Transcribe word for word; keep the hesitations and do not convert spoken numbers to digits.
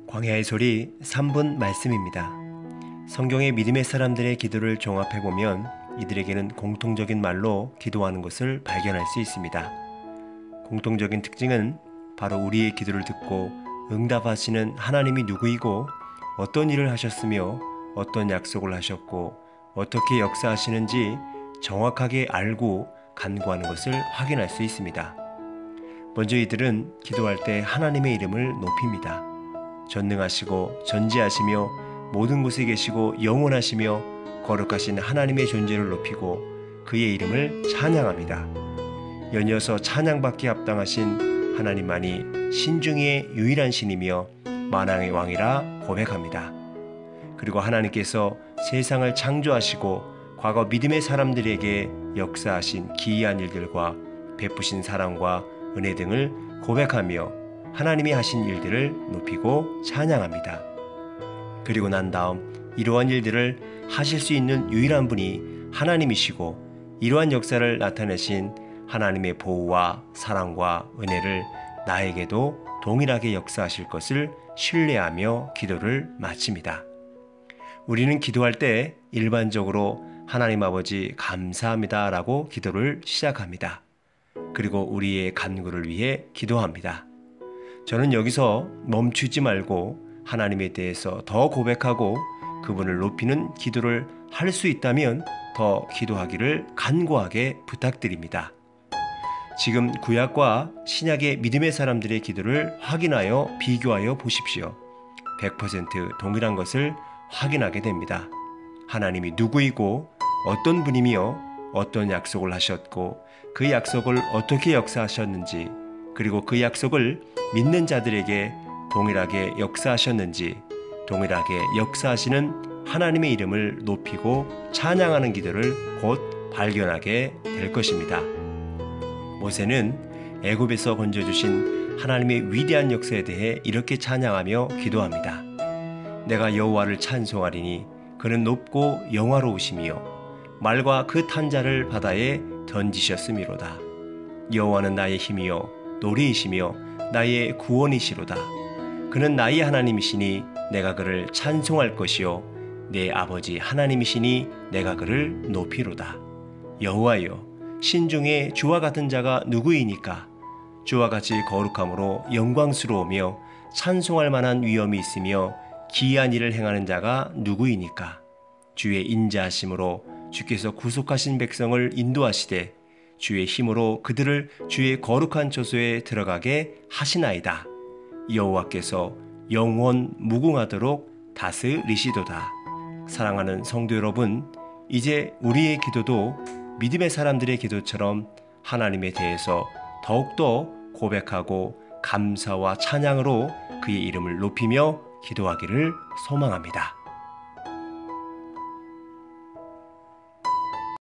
광야의 소리 삼 분 말씀입니다. 성경의 믿음의 사람들의 기도를 종합해보면 이들에게는 공통적인 말로 기도하는 것을 발견할 수 있습니다. 공통적인 특징은 바로 우리의 기도를 듣고 응답하시는 하나님이 누구이고 어떤 일을 하셨으며 어떤 약속을 하셨고 어떻게 역사하시는지 정확하게 알고 간구하는 것을 확인할 수 있습니다. 먼저 이들은 기도할 때 하나님의 이름을 높입니다. 전능하시고 전지하시며 모든 곳에 계시고 영원하시며 거룩하신 하나님의 존재를 높이고 그의 이름을 찬양합니다. 연이어서 찬양받기 합당하신 하나님만이 신중의 유일한 신이며 만왕의 왕이라 고백합니다. 그리고 하나님께서 세상을 창조하시고 과거 믿음의 사람들에게 역사하신 기이한 일들과 베푸신 사랑과 은혜 등을 고백하며 하나님이 하신 일들을 높이고 찬양합니다. 그리고 난 다음 이러한 일들을 하실 수 있는 유일한 분이 하나님이시고 이러한 역사를 나타내신 하나님의 보호와 사랑과 은혜를 나에게도 동일하게 역사하실 것을 신뢰하며 기도를 마칩니다. 우리는 기도할 때 일반적으로 하나님 아버지 감사합니다 라고 기도를 시작합니다. 그리고 우리의 간구를 위해 기도합니다. 저는 여기서 멈추지 말고 하나님에 대해서 더 고백하고 그분을 높이는 기도를 할 수 있다면 더 기도하기를 간곡하게 부탁드립니다. 지금 구약과 신약의 믿음의 사람들의 기도를 확인하여 비교하여 보십시오. 백 퍼센트 동일한 것을 확인하게 됩니다. 하나님이 누구이고 어떤 분이며 어떤 약속을 하셨고 그 약속을 어떻게 역사하셨는지 그리고 그 약속을 믿는 자들에게 동일하게 역사하셨는지 동일하게 역사하시는 하나님의 이름을 높이고 찬양하는 기도를 곧 발견하게 될 것입니다. 모세는 애굽에서 건져주신 하나님의 위대한 역사에 대해 이렇게 찬양하며 기도합니다. 내가 여호와를 찬송하리니 그는 높고 영화로우시며 말과 그 탄 자를 바다에 던지셨음이로다. 여호와는 나의 힘이요 노래이시며 나의 구원이시로다. 그는 나의 하나님이시니 내가 그를 찬송할 것이요 내 아버지 하나님이시니 내가 그를 높이로다. 여호와여 신중에 주와 같은 자가 누구이니까? 주와 같이 거룩함으로 영광스러우며 찬송할 만한 위엄이 있으며 기이한 일을 행하는 자가 누구이니까? 주의 인자하심으로 주께서 구속하신 백성을 인도하시되 주의 힘으로 그들을 주의 거룩한 처소에 들어가게 하시나이다. 여호와께서 영원 무궁하도록 다스리시도다. 사랑하는 성도 여러분, 이제 우리의 기도도 믿음의 사람들의 기도처럼 하나님에 대해서 더욱더 고백하고 감사와 찬양으로 그의 이름을 높이며 기도하기를 소망합니다.